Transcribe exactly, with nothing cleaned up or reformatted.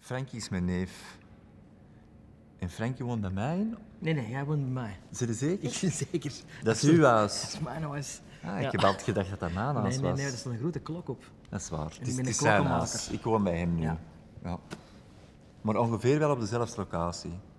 Frankie is mijn neef. En Frankie woont bij mij? Nee, nee, jij woont bij mij. Zit je zeker? Ik ben zeker. Dat is uw huis. Dat is mijn huis. Ah, ik Ja. heb altijd gedacht dat dat mijn huis Nee, nee, was. nee, er staat een grote klok op. Dat is waar. Het ik is, ben het een is zijn klokkenmaker. huis. Ik woon bij hem nu. Ja. Ja. Maar ongeveer wel op dezelfde locatie.